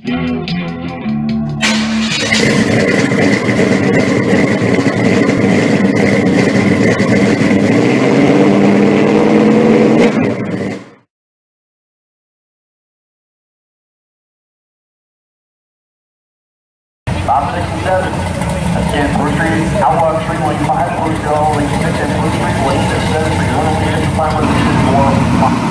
That's 10 Blue Street, Outlook 315, Blue Street, all the 10 Blue Street, lane 731, 55,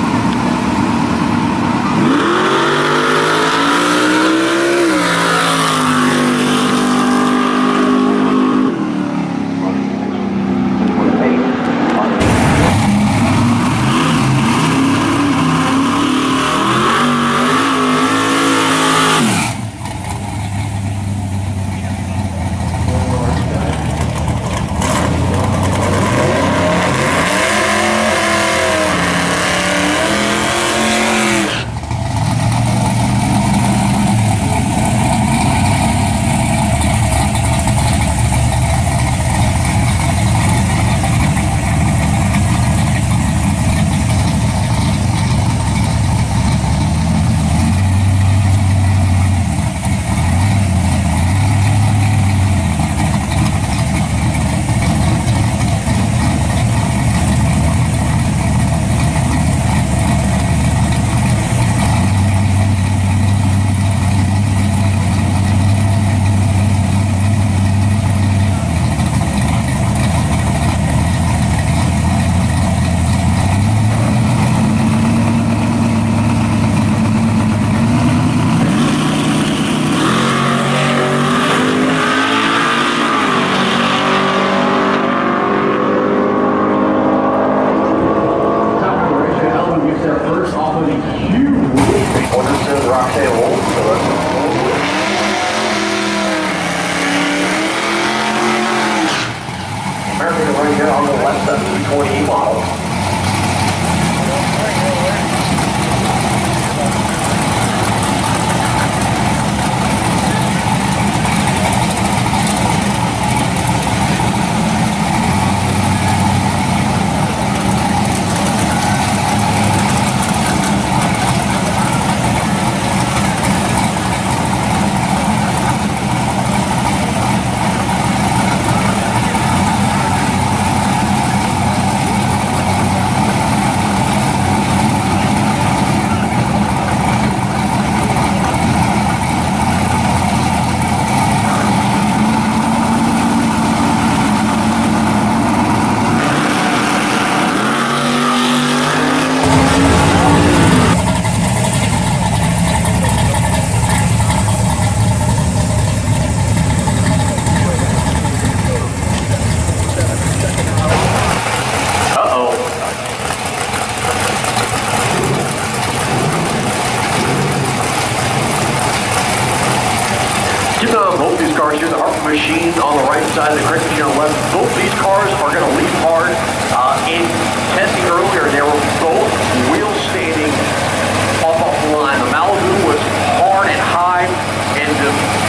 machine on the right side, the correct machine on the left. Both these cars are going to leap hard. In testing earlier, they were both wheel standing off the line. The Malibu was hard and high, and the